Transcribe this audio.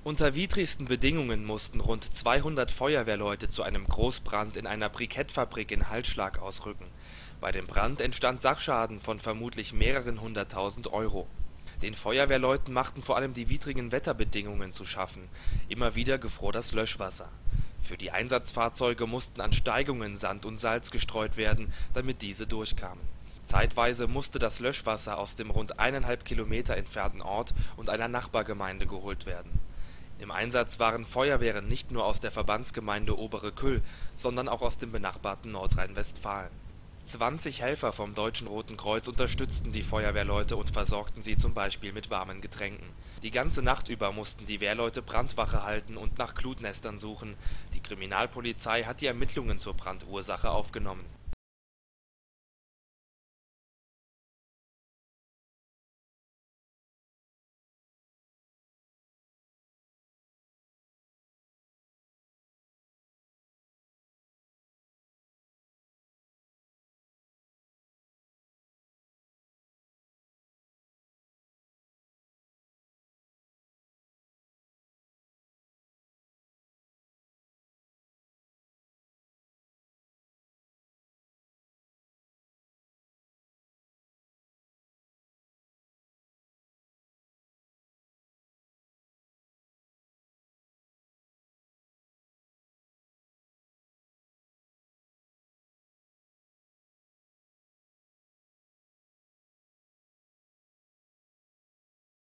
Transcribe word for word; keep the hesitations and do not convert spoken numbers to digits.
Unter widrigsten Bedingungen mussten rund zweihundert Feuerwehrleute zu einem Großbrand in einer Brikettfabrik in Halsschlag ausrücken. Bei dem Brand entstand Sachschaden von vermutlich mehreren hunderttausend Euro. Den Feuerwehrleuten machten vor allem die widrigen Wetterbedingungen zu schaffen. Immer wieder gefror das Löschwasser. Für die Einsatzfahrzeuge mussten an Steigungen Sand und Salz gestreut werden, damit diese durchkamen. Zeitweise musste das Löschwasser aus dem rund eineinhalb Kilometer entfernten Ort und einer Nachbargemeinde geholt werden. Im Einsatz waren Feuerwehren nicht nur aus der Verbandsgemeinde Obere Kyll, sondern auch aus dem benachbarten Nordrhein-Westfalen. zwanzig Helfer vom Deutschen Roten Kreuz unterstützten die Feuerwehrleute und versorgten sie zum Beispiel mit warmen Getränken. Die ganze Nacht über mussten die Wehrleute Brandwache halten und nach Glutnestern suchen. Die Kriminalpolizei hat die Ermittlungen zur Brandursache aufgenommen